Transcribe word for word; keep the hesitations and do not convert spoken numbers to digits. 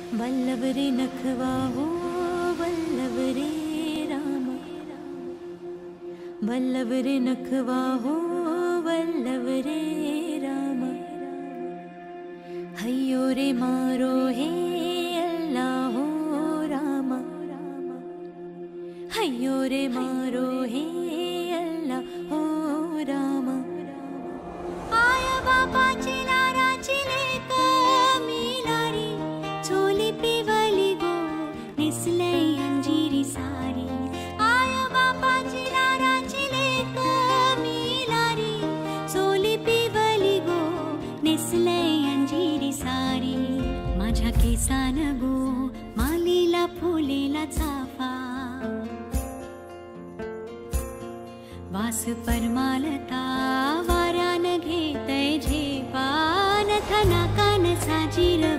वल्लभ रे नखवा हो वल्लभ रे राम, वल्लभ रे नखवा हो वल्लभ रे राम। हयो रे मारो हे अल्लाह हो राम, हयो रे मारो हे अल्लाह हो राम। आया बाबा चिलारा चिले का मिलारी, चोली पिवली गो निसले अंजीरी सारी। आया बाबा चिलारा चिले का मिलारी, चोली पिवली गो निसले अंजीरी सारी। माझ्या केसान गो मालीला फुलेला चाफा, वास परमालता वाऱ्यान घेतय झेपा। नथना कान साजीर